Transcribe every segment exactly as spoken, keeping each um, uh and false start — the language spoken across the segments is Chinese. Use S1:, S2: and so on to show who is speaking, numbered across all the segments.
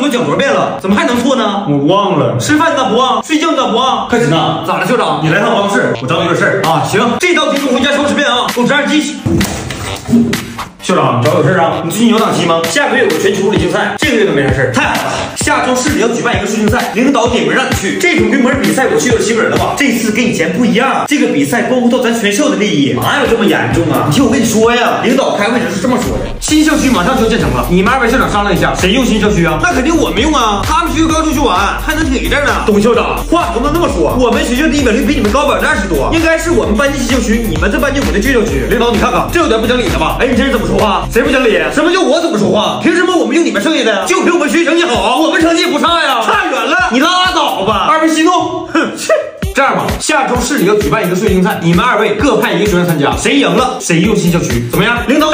S1: 都讲多少遍了，怎么还能错呢？
S2: 我忘了。
S1: 吃饭你咋不忘？睡觉你咋不忘？
S2: 快紧呐！
S1: 咋了，校长？
S2: 你来趟办公室，我找你个事儿
S1: 啊。行，这道题给我回家抄十遍啊，给我整点记。
S2: 校长，你找我有事啊？
S1: 你最近有档期吗？下个月有个全球物理竞赛，这个月都没啥事儿。太好了，下周市里要举办一个世竞赛，领导点名让你去。这种规模的比赛我去了七个人了吧？这次跟以前不一样，这个比赛关乎到咱全校的利益。哪有这么严重啊？你听我跟你说呀，领导开会时是这么说的：新校区马上就要建成了，你们二位校长商量一下，谁用新校区啊？那肯定我们用啊，他们学校刚修完，还能挺一阵呢。董校长，话不能那么说，我们学校的一本率比你们高百分之二十多，应该是我们搬进新校区，你们再搬进我的旧校区。领导，你看看，这有点不讲理了吧？哎，你这是怎么说话？谁不讲理？什么叫我怎么说话？凭什么我们用你们剩下的？就凭我们学习成绩好，我们成绩也不差呀，差远了。你拉倒吧，二位息怒。哼，切。这样吧，下周市里要举办一个世竞赛，你们二位各派一个学员参加，谁赢了谁用新校区，怎么样？领导，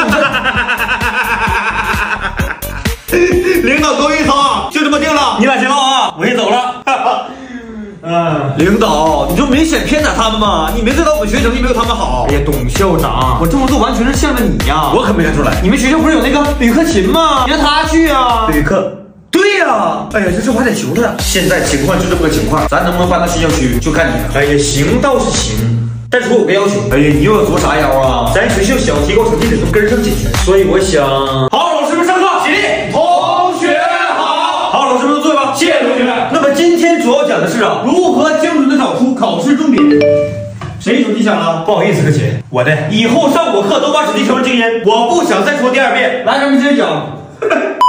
S1: 领导多一操，就这么定了。你俩先唠啊，我先走了。嗯，领导，你就明显偏袒他们吗？你没知道我们学成绩没有他们好。哎呀，董校长，我这么做完全是向着你呀，我可没看出来。你们学校不是有那个吕克勤吗？你让他去啊。吕克。对呀、啊，哎呀，这事我还得求他。现在情况就这么个情况，咱能不能搬到新校区就看你了。哎呀，行倒是行，但是我有个要求。哎呀，你又要做啥妖啊？咱学校想要提高成绩得从根上解决，所以我想，好，老师们上课，起立。同学好，好，老师们都坐吧。谢谢同学。那么今天主要讲的是啊，如何精准的找出考试重点。谁手机响了？不好意思，克勤，我的。以后上我课都把手机调成静音，我不想再说第二遍。来，咱们接着讲。